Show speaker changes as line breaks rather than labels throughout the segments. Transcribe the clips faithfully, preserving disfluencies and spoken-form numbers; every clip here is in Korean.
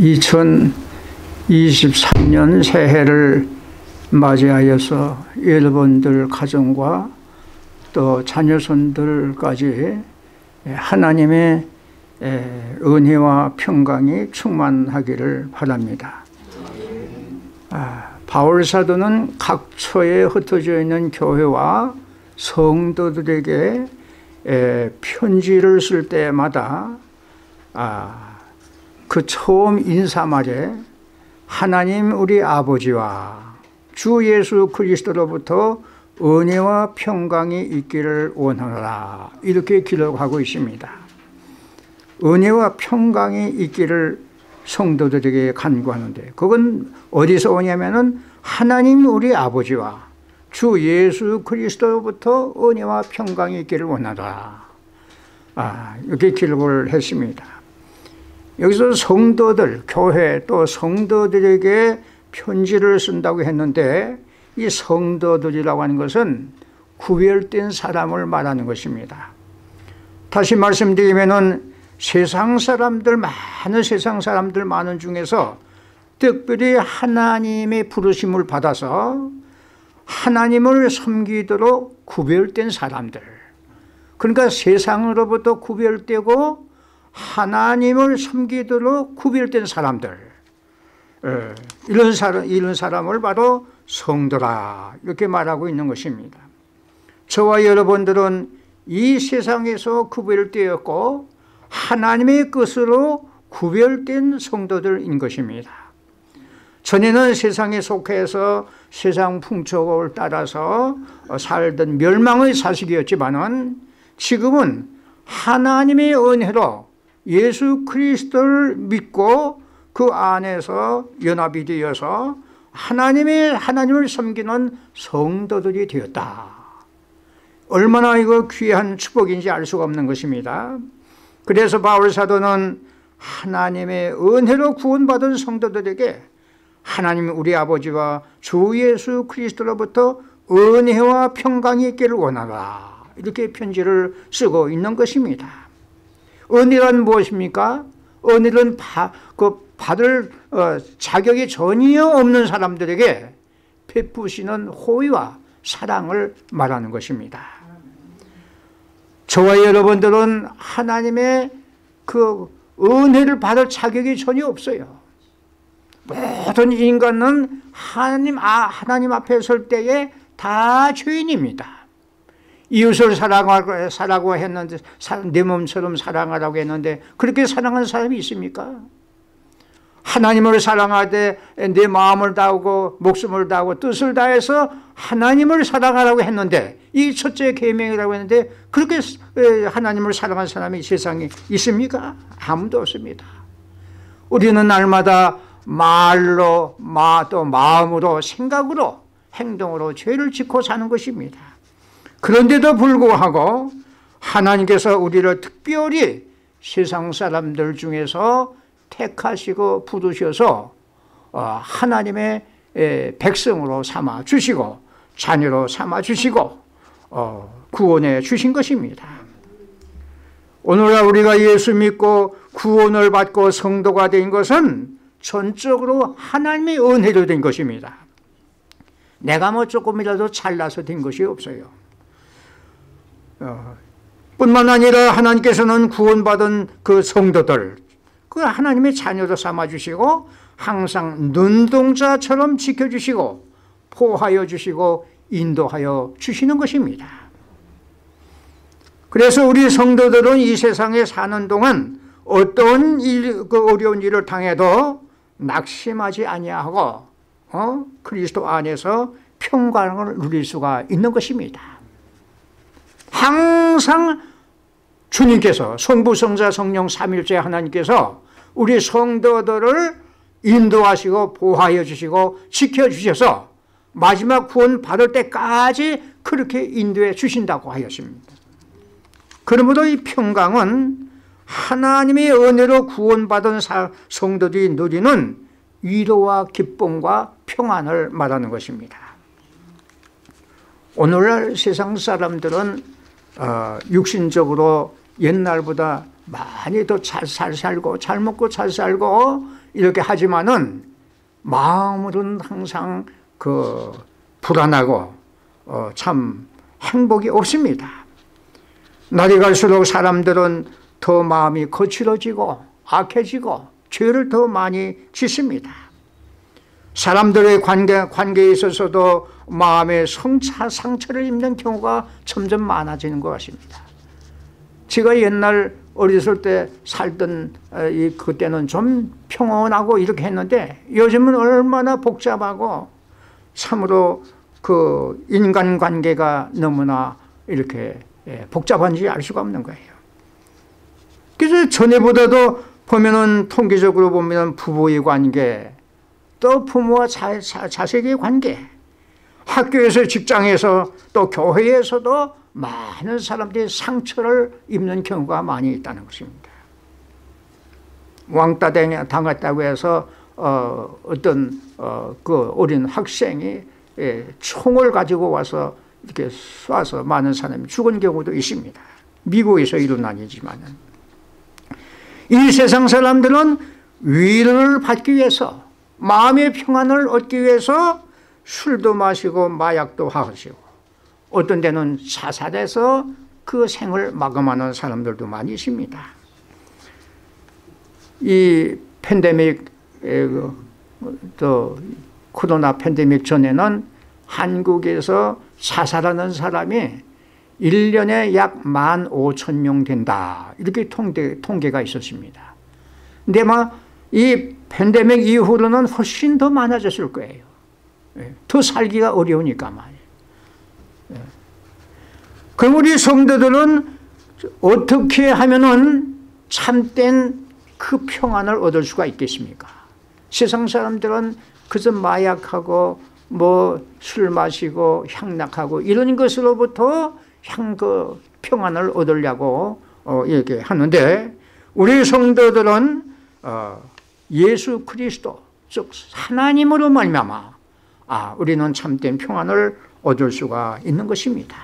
이천이십삼 년 새해를 맞이하여서 여러분들 가정과 또 자녀손들까지 하나님의 은혜와 평강이 충만하기를 바랍니다. 아, 바울 사도는 각처에 흩어져 있는 교회와 성도들에게 편지를 쓸 때마다 아, 그 처음 인사말에 하나님 우리 아버지와 주 예수 그리스도로부터 은혜와 평강이 있기를 원하노라 이렇게 기록하고 있습니다. 은혜와 평강이 있기를 성도들에게 간구하는데 그건 어디서 오냐면은 하나님 우리 아버지와 주 예수 그리스도로부터 은혜와 평강이 있기를 원하노라 아, 이렇게 기록을 했습니다. 여기서 성도들, 교회 또 성도들에게 편지를 쓴다고 했는데 이 성도들이라고 하는 것은 구별된 사람을 말하는 것입니다. 다시 말씀드리면은 세상 사람들, 많은 세상 사람들 많은 중에서 특별히 하나님의 부르심을 받아서 하나님을 섬기도록 구별된 사람들, 그러니까 세상으로부터 구별되고 하나님을 섬기도록 구별된 사람들, 이런 사람, 이런 사람을 바로 성도라 이렇게 말하고 있는 것입니다. 저와 여러분들은 이 세상에서 구별되었고 하나님의 것으로 구별된 성도들인 것입니다. 전에는 세상에 속해서 세상 풍속을 따라서 살던 멸망의 자식이었지만은 지금은 하나님의 은혜로 예수 그리스도를 믿고 그 안에서 연합이 되어서 하나님의 하나님을 섬기는 성도들이 되었다. 얼마나 이거 귀한 축복인지 알 수가 없는 것입니다. 그래서 바울 사도는 하나님의 은혜로 구원받은 성도들에게 하나님 우리 아버지와 주 예수 그리스도로부터 은혜와 평강이 있기를 원하라 이렇게 편지를 쓰고 있는 것입니다. 은혜란 무엇입니까? 은혜는 바, 그 받을 어, 자격이 전혀 없는 사람들에게 베푸시는 호의와 사랑을 말하는 것입니다. 저와 여러분들은 하나님의 그 은혜를 받을 자격이 전혀 없어요. 모든 인간은 하나님, 아, 하나님 앞에 설 때에 다 죄인입니다. 이웃을 사랑하고, 사랑하고 했는데 내 몸처럼 사랑하라고 했는데 그렇게 사랑하는 사람이 있습니까? 하나님을 사랑하되 내 마음을 다하고 목숨을 다하고 뜻을 다해서 하나님을 사랑하라고 했는데 이 첫째 계명이라고 했는데 그렇게 하나님을 사랑하는 사람이 세상에 있습니까? 아무도 없습니다. 우리는 날마다 말로, 또 마음으로, 생각으로, 행동으로 죄를 짓고 사는 것입니다. 그런데도 불구하고 하나님께서 우리를 특별히 세상 사람들 중에서 택하시고 부르셔서 하나님의 백성으로 삼아 주시고 자녀로 삼아 주시고 구원해 주신 것입니다. 오늘날 우리가 예수 믿고 구원을 받고 성도가 된 것은 전적으로 하나님의 은혜로 된 것입니다. 내가 뭐 조금이라도 잘나서 된 것이 없어요. 어, 뿐만 아니라 하나님께서는 구원받은 그 성도들 그 하나님의 자녀로 삼아주시고 항상 눈동자처럼 지켜주시고 보호하여 주시고 인도하여 주시는 것입니다. 그래서 우리 성도들은 이 세상에 사는 동안 어떤 일, 그 어려운 일을 당해도 낙심하지 아니하고 어? 그리스도 안에서 평강을 누릴 수가 있는 것입니다. 항상 주님께서 성부, 성자, 성령 삼일째 하나님께서 우리 성도들을 인도하시고 보호하여 주시고 지켜주셔서 마지막 구원 받을 때까지 그렇게 인도해 주신다고 하였습니다. 그러므로 이 평강은 하나님의 은혜로 구원받은 성도들이 누리는 위로와 기쁨과 평안을 말하는 것입니다. 오늘날 세상 사람들은 어, 육신적으로 옛날보다 많이 더 잘 잘 살고 잘 먹고 잘 살고 이렇게 하지만은 마음으로는 항상 그 불안하고 어, 참 행복이 없습니다. 날이 갈수록 사람들은 더 마음이 거칠어지고 악해지고 죄를 더 많이 짓습니다. 사람들의 관계, 관계에 있어서도 마음의 성차, 상처를 입는 경우가 점점 많아지는 것 같습니다. 제가 옛날 어렸을 때 살던 이 그때는 좀 평온하고 이렇게 했는데 요즘은 얼마나 복잡하고 참으로 그 인간관계가 너무나 이렇게 복잡한지 알 수가 없는 거예요. 그래서 전에보다도 보면은 통계적으로 보면 부부의 관계, 또 부모와 자, 자, 자식의 관계, 학교에서, 직장에서, 또 교회에서도 많은 사람들이 상처를 입는 경우가 많이 있다는 것입니다. 왕따 당했다고 해서 어, 어떤 어, 그 어린 학생이 예, 총을 가지고 와서 이렇게 쏴서 많은 사람이 죽은 경우도 있습니다. 미국에서 일어난 일이지만은 이 세상 사람들은 위로를 받기 위해서, 마음의 평안을 얻기 위해서 술도 마시고 마약도 하시고 어떤 데는 자살해서 그 생을 마감하는 사람들도 많이 있습니다. 이 팬데믹, 또 코로나 팬데믹 전에는 한국에서 자살하는 사람이 일 년에 약 만 오천 명 된다, 이렇게 통계, 통계가 있었습니다. 근데 막 이 팬데믹 이후로는 훨씬 더 많아졌을 거예요. 더 살기가 어려우니까 말이에요. 그럼 우리 성도들은 어떻게 하면은 참된 그 평안을 얻을 수가 있겠습니까? 세상 사람들은 그저 마약하고 뭐 술 마시고 향락하고 이런 것으로부터 향 그 평안을 얻으려고 어 이렇게 하는데, 우리 성도들은 어 예수 그리스도, 즉 하나님으로 말미암아 아 우리는 참된 평안을 얻을 수가 있는 것입니다.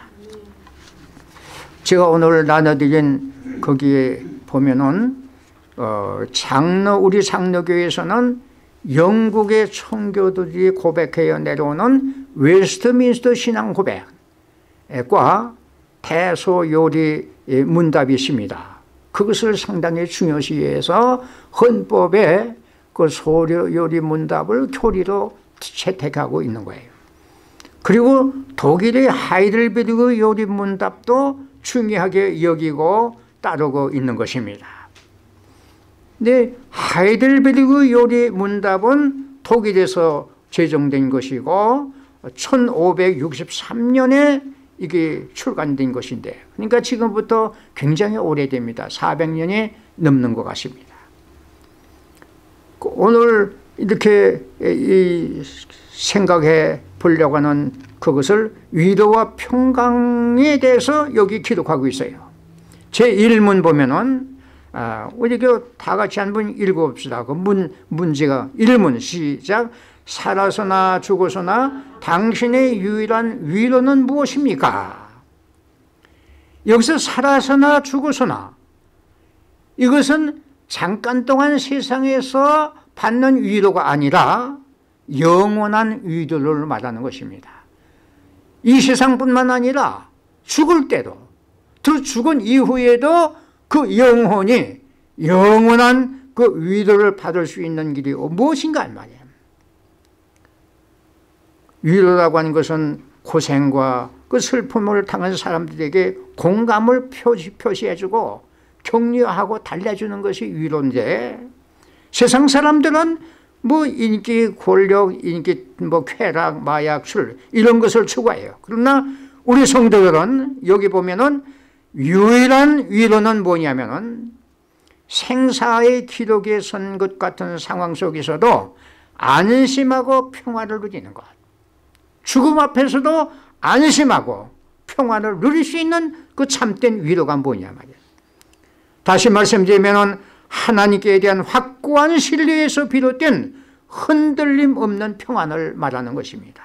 제가 오늘 나눠드린 거기에 보면은 어 장로, 우리 장로교에서는 영국의 청교도들이 고백해 내려오는 웨스트민스터 신앙 고백과 대소요리 문답이 있습니다. 그것을 상당히 중요시해서 헌법에 그 소요리 문답을 교리로 채택하고 있는 거예요. 그리고 독일의 하이델베르그 요리 문답도 중요하게 여기고 따르고 있는 것입니다. 근데 하이델베르그 요리 문답은 독일에서 제정된 것이고 천오백육십삼 년에 이게 출간된 것인데, 그러니까 지금부터 굉장히 오래됩니다. 사백 년이 넘는 것 같습니다. 오늘 이렇게 이 생각해 보려고 하는 그것을 위로와 평강에 대해서 여기 기록하고 있어요. 제일 문 보면은 아, 우리 그 다 같이 한번 읽어봅시다. 그 문, 문제가 일 문 시작. 살아서나 죽어서나 당신의 유일한 위로는 무엇입니까? 여기서 살아서나 죽어서나, 이것은 잠깐 동안 세상에서 받는 위로가 아니라 영원한 위로를 말하는 것입니다. 이 세상뿐만 아니라 죽을 때도, 또 죽은 이후에도 그 영혼이 영원한 그 위로를 받을 수 있는 길이 무엇인가 말이에요. 위로라고 하는 것은 고생과 그 슬픔을 당한 사람들에게 공감을 표시, 표시해주고 격려하고 달래주는 것이 위로인데, 세상 사람들은 뭐 인기, 권력, 인기, 뭐 쾌락, 마약, 술 이런 것을 추구해요. 그러나 우리 성도들은 여기 보면은 유일한 위로는 뭐냐면은 생사의 기록에 선 것 같은 상황 속에서도 안심하고 평화를 누리는 것, 죽음 앞에서도 안심하고 평화를 누릴 수 있는 그 참된 위로가 뭐냐 말이에요. 다시 말씀드리면 하나님께 대한 확고한 신뢰에서 비롯된 흔들림 없는 평안을 말하는 것입니다.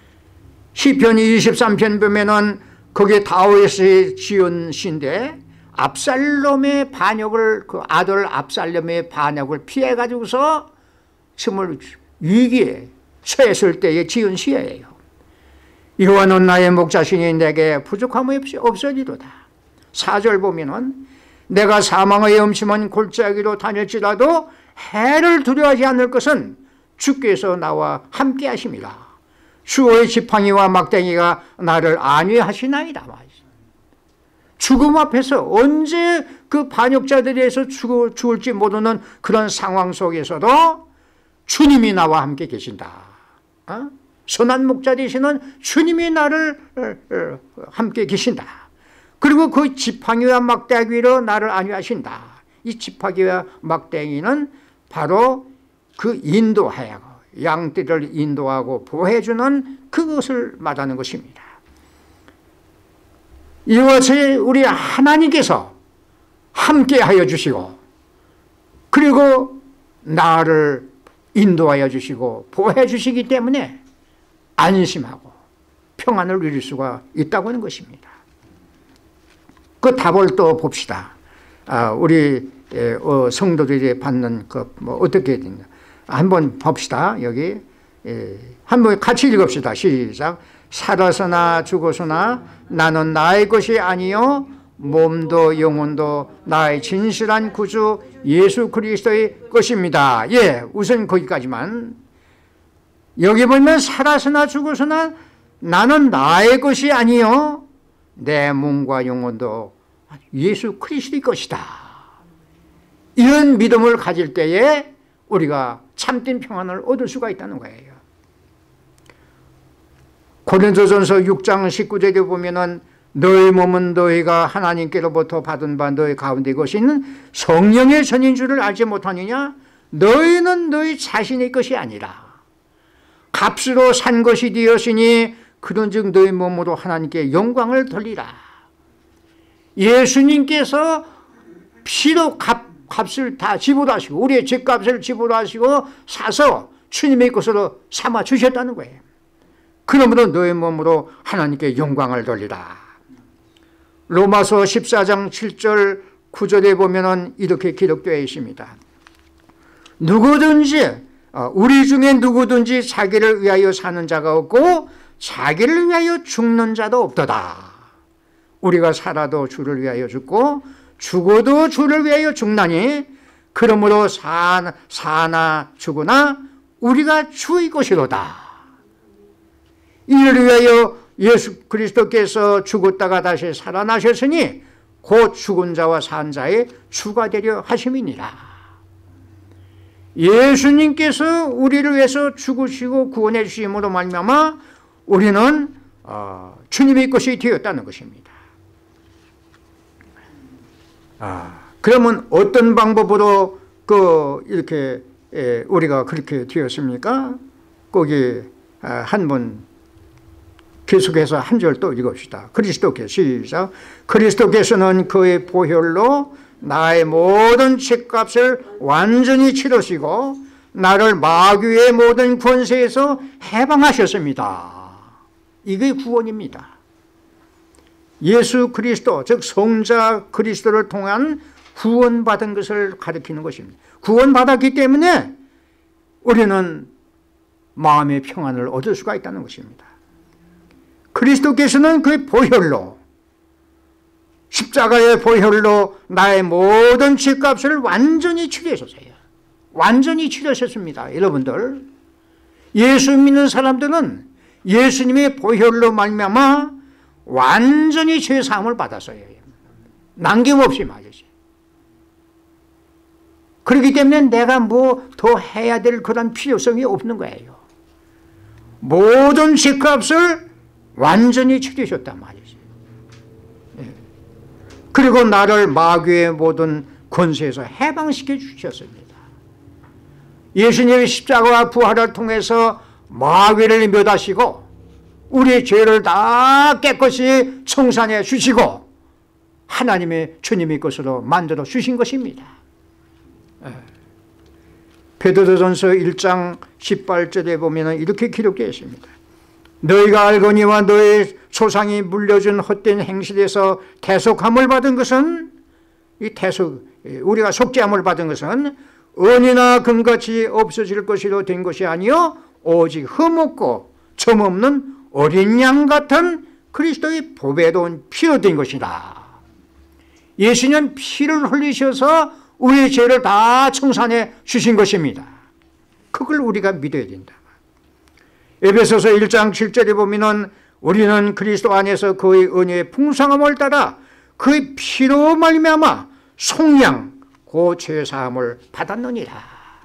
시편 이십삼 편 보면은 거기에 다윗의 지은 시인데 압살롬의 반역을, 그 아들 압살롬의 반역을 피해 가지고서 정말 위기에 처했을 때에 지은 시예요. 여호와는 나의 목자시니 내게 부족함이 없으리로다. 사 절 보면은 내가 사망의 음침한 골짜기로 다닐지라도 해를 두려워하지 않을 것은 주께서 나와 함께 하심이라. 주의 지팡이와 막대기가 나를 안위하시나이다. 죽음 앞에서 언제 그 반역자들에 의해서 죽을지 모르는 그런 상황 속에서도 주님이 나와 함께 계신다. 어? 선한 목자 되시는 주님이 나를 함께 계신다. 그리고 그 지팡이와 막대기로 나를 안위하신다. 이 지팡이와 막대기는 바로 그 인도하고 양떼를 인도하고 보호해주는 그것을 말하는 것입니다. 이것이 우리 하나님께서 함께하여 주시고 그리고 나를 인도하여 주시고 보호해 주시기 때문에 안심하고 평안을 누릴 수가 있다고 하는 것입니다. 그 답을 또 봅시다. 아, 우리 어, 성도들이 받는 그 뭐 어떻게 되냐 한번 봅시다. 여기 예, 한번 같이 읽읍시다. 시작. 살아서나 죽어서나 나는 나의 것이 아니요 몸도 영혼도 나의 진실한 구주 예수 그리스도의 것입니다. 예, 우선 거기까지만. 여기 보면 살아서나 죽어서나 나는 나의 것이 아니요 내 몸과 영혼도 예수 그리스도의 것이다. 이런 믿음을 가질 때에 우리가 참된 평안을 얻을 수가 있다는 거예요. 고린도전서 육 장 십구 절에 보면은 너희 몸은 너희가 하나님께로부터 받은 바 너희 가운데 것인 성령의 전인 줄을 알지 못하느냐? 너희는 너희 자신의 것이 아니라 값으로 산 것이 되었으니 그런즉 너희 몸으로 하나님께 영광을 돌리라. 예수님께서 피로 값, 값을 다 지불하시고 우리의 죄값을 지불하시고 사서 주님의 것으로 삼아 주셨다는 거예요. 그러므로 너희 몸으로 하나님께 영광을 돌리라. 로마서 십사 장 칠 절 구 절에 보면은 이렇게 기록되어 있습니다. 누구든지 우리 중에 누구든지 자기를 위하여 사는 자가 없고 자기를 위하여 죽는 자도 없도다. 우리가 살아도 주를 위하여 죽고 죽어도 주를 위하여 죽나니 그러므로 사나, 사나 죽으나 우리가 주의 것이로다. 이를 위하여 예수 그리스도께서 죽었다가 다시 살아나셨으니 곧 죽은 자와 산 자의 주가 되려 하심이니라. 예수님께서 우리를 위해서 죽으시고 구원해 주심으로 말미암아 우리는 어, 주님의 것이 되었다는 것입니다. 아, 그러면 어떤 방법으로 그 이렇게 에, 우리가 그렇게 되었습니까? 거기 아, 한번 계속해서 한 절 또 읽읍시다. 그리스도께서 시작. 그리스도께서는 그의 보혈로 나의 모든 죄값을 완전히 치르시고 나를 마귀의 모든 권세에서 해방하셨습니다. 이게 구원입니다. 예수 그리스도 즉 성자 그리스도를 통한 구원받은 것을 가리키는 것입니다. 구원받았기 때문에 우리는 마음의 평안을 얻을 수가 있다는 것입니다. 그리스도께서는 그 보혈로 십자가의 보혈로 나의 모든 죄값을 완전히 치료하셨어요. 완전히 치료하셨습니다. 여러분들 예수 믿는 사람들은 예수님의 보혈로 말미암아 완전히 죄사함을 받았어요. 남김없이 말이지. 그렇기 때문에 내가 뭐 더 해야 될 그런 필요성이 없는 거예요. 모든 죄값을 완전히 치르셨단 말이지. 그리고 나를 마귀의 모든 권세에서 해방시켜 주셨습니다. 예수님의 십자가와 부활을 통해서 마귀를 멸하시고 우리의 죄를 다 깨끗이 청산해 주시고 하나님의 주님의 것으로 만들어 주신 것입니다. 베드로전서 일 장 십팔 절에 보면 이렇게 기록되어 있습니다. 너희가 알거니와 너희 조상이 물려준 헛된 행실에서 대속함을 받은 것은 이 태석, 우리가 속죄함을 받은 것은 은이나 금같이 없어질 것이로 된 것이 아니요 오직 흠없고 점없는 어린 양 같은 그리스도의 보배로운 피로 된 것이다. 예수님은 피를 흘리셔서 우리의 죄를 다 청산해 주신 것입니다. 그걸 우리가 믿어야 된다. 에베소서 일 장 칠 절에 보면은 우리는 그리스도 안에서 그의 은혜의 풍성함을 따라 그의 피로 말미암아 속량 그 죄사함을 받았느니라.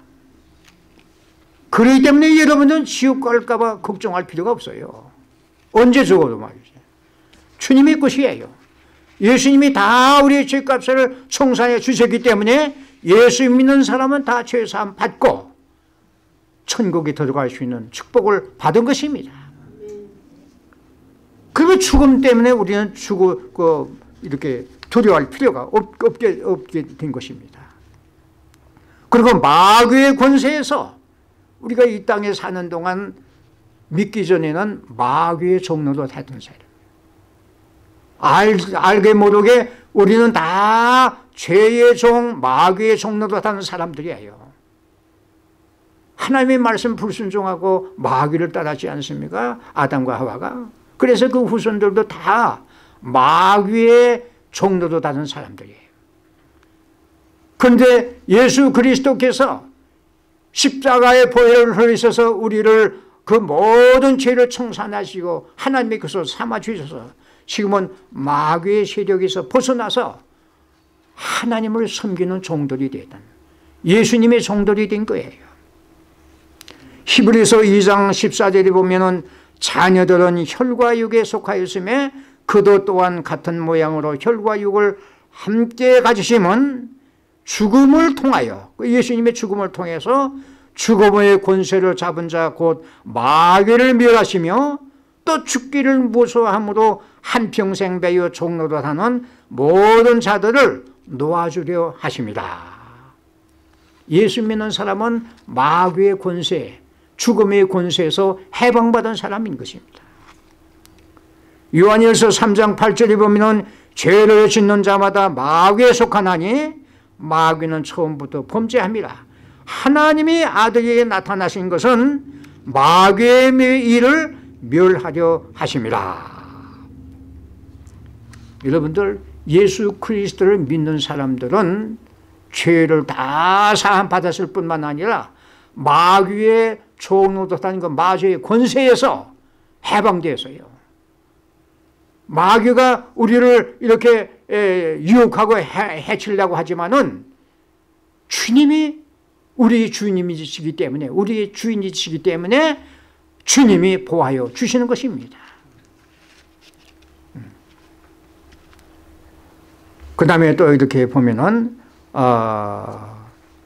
그렇기 때문에 여러분은 지옥 갈까 봐 걱정할 필요가 없어요. 언제 죽어도 말이죠. 주님의 것이에요. 예수님이 다 우리의 죄값을 청산해 주셨기 때문에 예수 믿는 사람은 다 죄사함 받고 천국에 들어갈 수 있는 축복을 받은 것입니다. 그리고 죽음 때문에 우리는 죽어 그 이렇게 두려워할 필요가 없, 없게, 없게 된 것입니다. 그리고 마귀의 권세에서 우리가 이 땅에 사는 동안 믿기 전에는 마귀의 종로로 됐던 사람. 알, 알게 모르게 우리는 다 죄의 종, 마귀의 종로로 타는 사람들이에요. 하나님의 말씀 불순종하고 마귀를 따랐지 않습니까? 아담과 하와가. 그래서 그 후손들도 다 마귀의 종로로 타는 사람들이에요. 그런데 예수 그리스도께서 십자가의 보혈을 흘리셔서 우리를 그 모든 죄를 청산하시고 하나님의 것으로 삼아주셔서 지금은 마귀의 세력에서 벗어나서 하나님을 섬기는 종들이 되던 예수님의 종들이 된 거예요. 히브리서 이 장 십사 절에 보면은 자녀들은 혈과 육에 속하였음에 그도 또한 같은 모양으로 혈과 육을 함께 가지심은 죽음을 통하여 예수님의 죽음을 통해서 죽음의 권세를 잡은 자 곧 마귀를 멸하시며 또 죽기를 무서워함으로 한평생 배유 종로로 하는 모든 자들을 놓아주려 하십니다. 예수 믿는 사람은 마귀의 권세, 죽음의 권세에서 해방받은 사람인 것입니다. 요한일서 삼 장 팔 절에 보면 죄를 짓는 자마다 마귀에 속하나니 마귀는 처음부터 범죄함이라. 하나님의 아들에게 나타나신 것은 마귀의 일을 멸하려 하심이라. 여러분들 예수 그리스도를 믿는 사람들은 죄를 다 사함 받았을 뿐만 아니라 마귀의 종로됐다는 그 마귀의 권세에서 해방되었어요. 마귀가 우리를 이렇게 유혹하고 해치려고 하지만은 주님이 우리 주님이시기 때문에 우리의 주인이시기 때문에 주님이 보호하여 주시는 것입니다. 그 다음에 또 이렇게 보면은 어,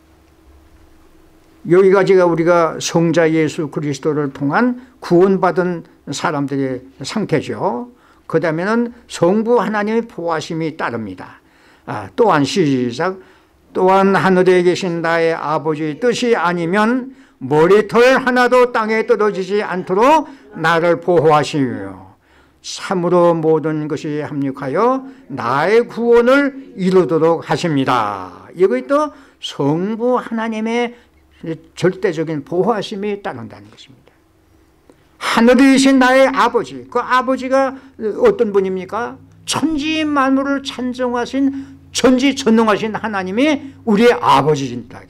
여기까지가 우리가 성자 예수 그리스도를 통한 구원받은 사람들의 상태죠. 그 다음에는 성부 하나님의 보호하심이 따릅니다. 아, 또한 시작. 또한 하늘에 계신 나의 아버지의 뜻이 아니면 머리털 하나도 땅에 떨어지지 않도록 나를 보호하시며 참으로 모든 것이 합력하여 나의 구원을 이루도록 하십니다. 이것이 또 성부 하나님의 절대적인 보호하심이 따른다는 것입니다. 하늘에 계신 나의 아버지, 그 아버지가 어떤 분입니까? 천지 만물을 찬정하신 전지전능하신 하나님이 우리의 아버지입니다.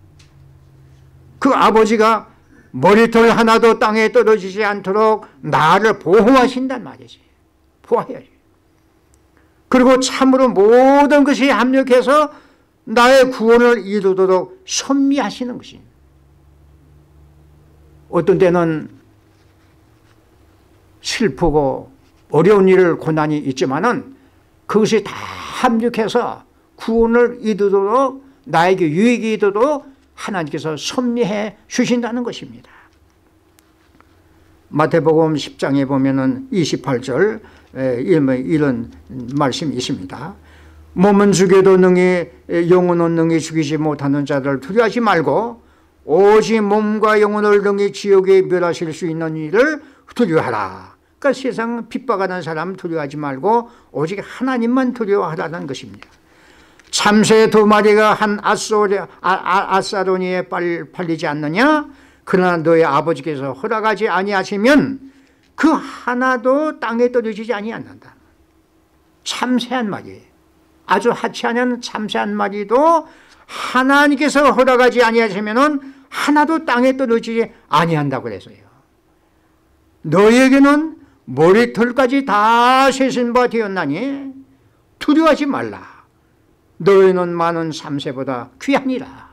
그 아버지가 머리털 하나도 땅에 떨어지지 않도록 나를 보호하신단 말이지. 보호해야지. 그리고 참으로 모든 것이 합력해서 나의 구원을 이루도록 섭리하시는 것입니다. 어떤 때는 슬프고 어려운 일, 고난이 있지만은 그것이 다 합력해서 구원을 이루도록 나에게 유익이 되도록 하나님께서 섭리해 주신다는 것입니다. 마태복음 십 장에 보면은 이십팔 절 이런 말씀이 있습니다. 몸은 죽여도 능히 영혼은 능히 죽이지 못하는 자들을 두려워하지 말고 오직 몸과 영혼을 능히 지옥에 멸하실 수 있는 이를 두려워하라. 그러니까 세상 핍박하는 사람 두려워하지 말고 오직 하나님만 두려워하라는 것입니다. 참새 두 마리가 한 아소리, 아, 아, 아사로니에 팔리지 않느냐? 그러나 너의 아버지께서 허락하지 아니하시면 그 하나도 땅에 떨어지지 아니한다. 참새 한 마리, 아주 하찮은 참새 한 마리도 하나님께서 허락하지 아니하시면 하나도 땅에 떨어지지 아니한다고 그랬어요. 너에게는 머리털까지 다 세신 바 되었나니 두려워하지 말라. 너희는 많은 참새보다 귀하니라.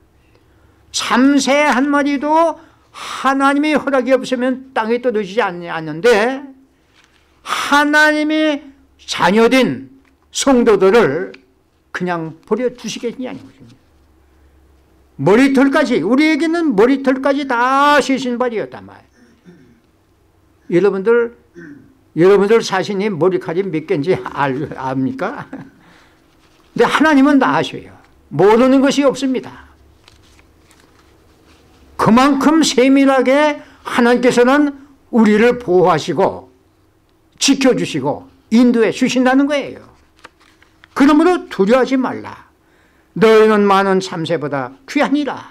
참새 한 마리도 하나님의 허락이 없으면 땅에 떨어지지 않는데 하나님의 자녀된 성도들을 그냥 버려두시겠냐는 것입니다. 머리털까지, 우리에게는 머리털까지 다 세신 바 되었단 말이에요. 여러분들, 여러분들 자신이 머리카락이 몇 개인지 알, 압니까? 근데 하나님은 다 아셔요. 모르는 것이 없습니다. 그만큼 세밀하게 하나님께서는 우리를 보호하시고 지켜주시고 인도해 주신다는 거예요. 그러므로 두려워하지 말라. 너희는 많은 참새보다 귀하니라.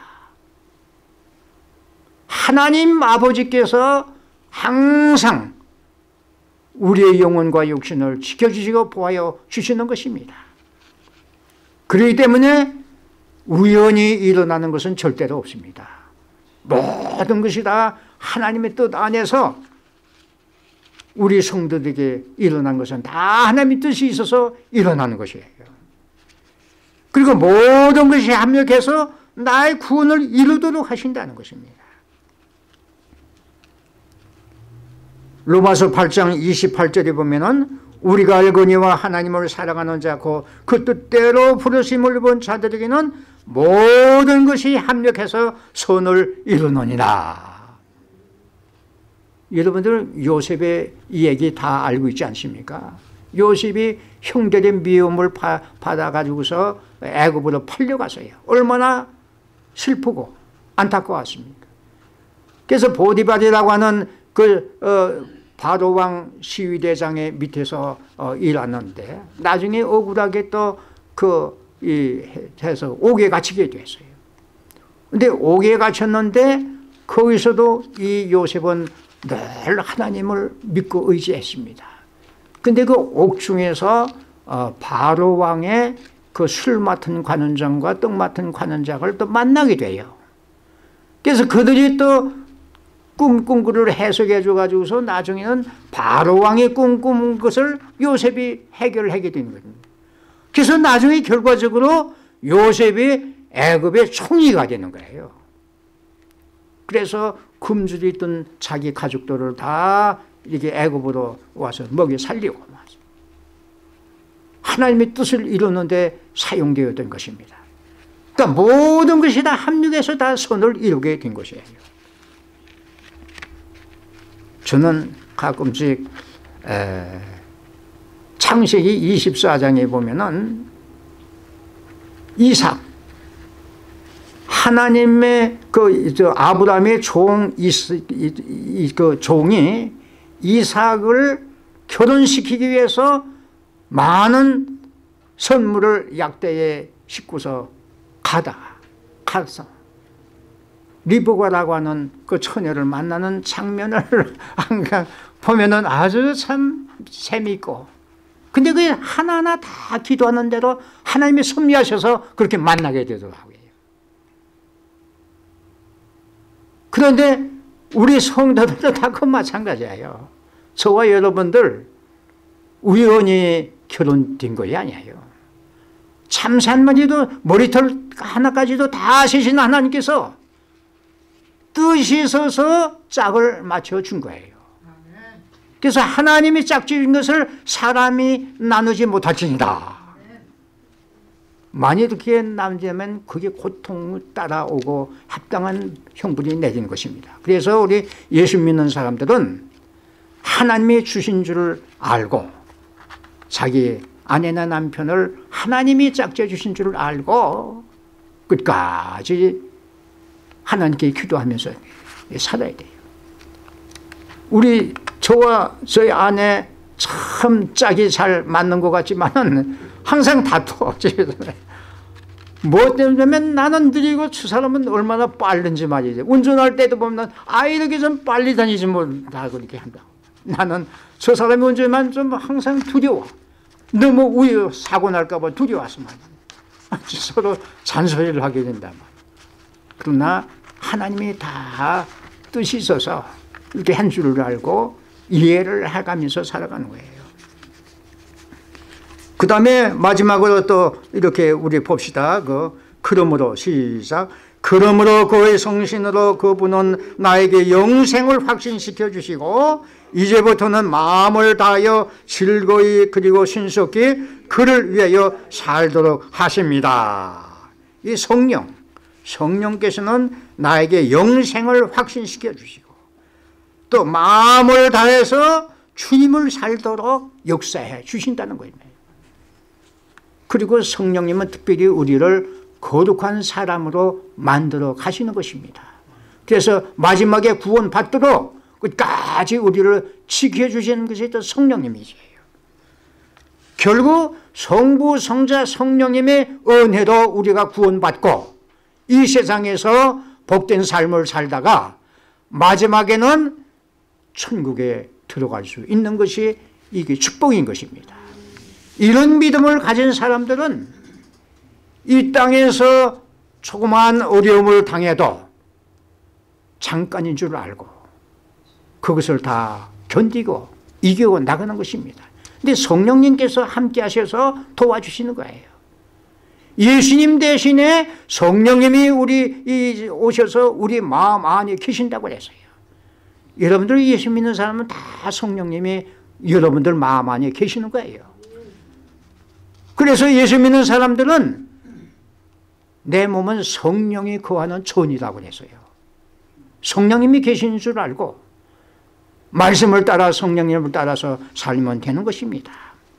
하나님 아버지께서 항상 우리의 영혼과 육신을 지켜주시고 보호하여 주시는 것입니다. 그렇기 때문에 우연히 일어나는 것은 절대로 없습니다. 모든 것이 다 하나님의 뜻 안에서 우리 성도들에게 일어난 것은 다 하나님의 뜻이 있어서 일어나는 것이에요. 그리고 모든 것이 합력해서 나의 구원을 이루도록 하신다는 것입니다. 로마서 팔 장 이십팔 절에 보면은 우리가 알거니와 하나님을 사랑하는 자 곧 그 뜻대로 부르심을 입은 자들에게는 모든 것이 합력해서 선을 이루느니라. 여러분들 요셉의 이야기 다 알고 있지 않습니까? 요셉이 형들의 미움을 받아가지고서 애굽으로 팔려갔어요. 얼마나 슬프고 안타까웠습니까? 그래서 보디발이라고 하는 그 어, 바로 왕 시위대장의 밑에서 어, 일하는데 나중에 억울하게 또 그 이 해서 옥에 갇히게 됐어요. 근데 옥에 갇혔는데 거기서도 이 요셉은 늘 하나님을 믿고 의지했습니다. 근데 그 옥중에서 어, 바로 왕의 그 술 맡은 관원장과 떡 맡은 관원장을 또 만나게 돼요. 그래서 그들이 또 꿈꾼 해석해 줘가지고서 나중에는 바로 왕이 꿈꾼 것을 요셉이 해결하게 되는 겁니다. 그래서 나중에 결과적으로 요셉이 애굽의 총리가 되는 거예요. 그래서 굶주려 있던 자기 가족들을 다 이렇게 애굽으로 와서 먹여 살리고 하나님의 뜻을 이루는데 사용되었던 것입니다. 그러니까 모든 것이 다 합력해서 다 선을 이루게 된 것이에요. 저는 가끔씩 에, 창세기 이십사 장에 보면은 이삭, 하나님의 그 저 아브라함의 종 이스, 이, 이, 그 종이 이삭을 결혼시키기 위해서 많은 선물을 약대에 싣고서 가다가 가서 리브가라고 하는 그 처녀를 만나는 장면을 항상 보면은 아주 참 재미있고, 근데 그게 하나하나 다 기도하는 대로 하나님이 섭리하셔서 그렇게 만나게 되더라고요. 그런데 우리 성도들도 다 그 마찬가지예요. 저와 여러분들 우연히 결혼된 것이 아니에요. 참산마디도 머리털 하나까지도 다 세신 하나님께서 뜻이 있어서 짝을 맞춰준 거예요. 그래서 하나님이 짝지은 것을 사람이 나누지 못할지니라. 만일 그렇게 남자면 그게 고통을 따라오고 합당한 형벌이 내리는 것입니다. 그래서 우리 예수 믿는 사람들은 하나님이 주신 줄을 알고 자기 아내나 남편을 하나님이 짝지어 주신 줄을 알고 끝까지 하나님께 기도하면서 살아야 돼요. 우리 저와 저희 아내 참 짝이 잘 맞는 것 같지만은 항상 다투어. 집에서. 뭐 때문에 나는 느리고 저 사람은 얼마나 빠른지 말이지. 운전할 때도 보면 아 이렇게 좀 빨리 다니지 못하고 이렇게 한다. 나는 저 사람이 운전만 좀 항상 두려워. 너무 우유 사고 날까 봐 두려워서 말이야. 서로 잔소리를 하게 된단 말이야. 그러나 하나님이 다 뜻이 있어서 이렇게 한 줄을 알고 이해를 해가면서 살아가는 거예요. 그 다음에 마지막으로 또 이렇게 우리 봅시다. 그 그러므로 시작. 그러므로 그의 성신으로 그분은 나에게 영생을 확신시켜 주시고 이제부터는 마음을 다하여 즐거이 그리고 신속히 그를 위하여 살도록 하십니다. 이 성령, 성령께서는 나에게 영생을 확신시켜 주시고 또 마음을 다해서 주님을 살도록 역사해 주신다는 거예요. 그리고 성령님은 특별히 우리를 거룩한 사람으로 만들어 가시는 것입니다. 그래서 마지막에 구원 받도록 끝까지 우리를 지켜주시는 것이 또 성령님이세요. 결국 성부, 성자, 성령님의 은혜로 우리가 구원받고 이 세상에서 복된 삶을 살다가 마지막에는 천국에 들어갈 수 있는 것이 이게 축복인 것입니다. 이런 믿음을 가진 사람들은 이 땅에서 조그마한 어려움을 당해도 잠깐인 줄 알고 그것을 다 견디고 이기고 나가는 것입니다. 근데 성령님께서 함께 하셔서 도와주시는 거예요. 예수님 대신에 성령님이 우리 오셔서 우리 마음 안에 계신다고 그랬어요. 여러분들 예수 믿는 사람은 다 성령님이 여러분들 마음 안에 계시는 거예요. 그래서 예수 믿는 사람들은 내 몸은 성령이 거하는 전이라고 그랬어요. 성령님이 계신 줄 알고 말씀을 따라 성령님을 따라서 살면 되는 것입니다.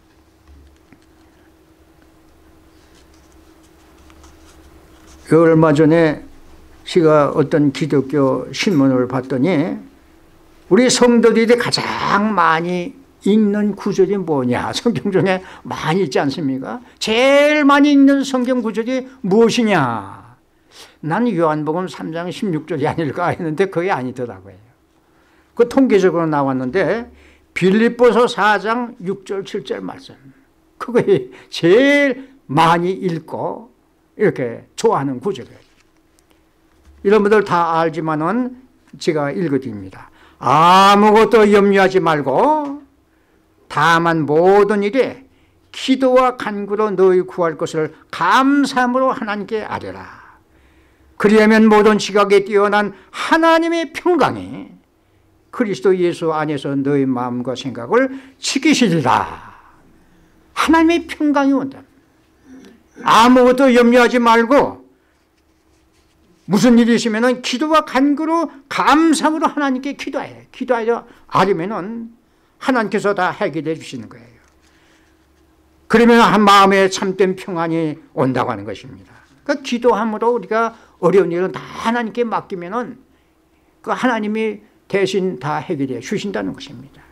얼마 전에 제가 어떤 기독교 신문을 봤더니 우리 성도들이 가장 많이 읽는 구절이 뭐냐? 성경 중에 많이 있지 않습니까? 제일 많이 읽는 성경 구절이 무엇이냐? 난 요한복음 삼 장 십육 절이 아닐까 했는데 그게 아니더라고요. 그 통계적으로 나왔는데 빌립보서 사 장 육 절 칠 절 말씀. 그게 제일 많이 읽고 이렇게 좋아하는 구절이에요. 여러분들 다 알지만은 제가 읽어드립니다. 아무것도 염려하지 말고 다만 모든 일에 기도와 간구로 너희 구할 것을 감사함으로 하나님께 아뢰라. 그리하면 모든 지각에 뛰어난 하나님의 평강이 그리스도 예수 안에서 너희 마음과 생각을 지키시리라. 하나님의 평강이 온다. 아무것도 염려하지 말고 무슨 일이 있으면 기도와 간구로 감사함으로 하나님께 기도해요. 기도하여 아뢰면은 하나님께서 다 해결해 주시는 거예요. 그러면 한 마음에 참된 평안이 온다고 하는 것입니다. 그러니까 기도함으로 우리가 어려운 일은 다 하나님께 맡기면은 그 하나님이 대신 다 해결해 주신다는 것입니다.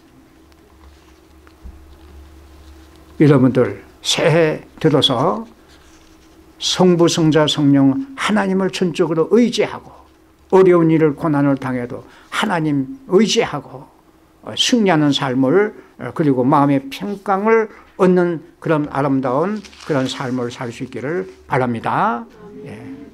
여러분들 새해 들어서 성부, 성자, 성령 하나님을 전적으로 의지하고 어려운 일을 고난을 당해도 하나님 의지하고 승리하는 삶을 그리고 마음의 평강을 얻는 그런 아름다운 그런 삶을 살 수 있기를 바랍니다. 예.